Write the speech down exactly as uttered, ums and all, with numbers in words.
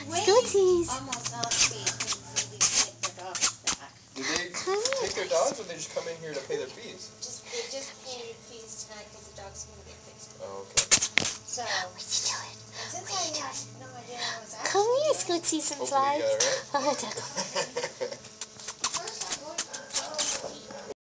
Scooties. Almost last week when we take their dogs back. Do they take their dogs, or they just come in here to pay their fees? Just, they just paid fees tonight because the dog's going to get fixed. Oh, okay. So, What you doing? since I have no idea what was Come actually here, doing, Scooties and Hopefully flies. you got it right. Oh,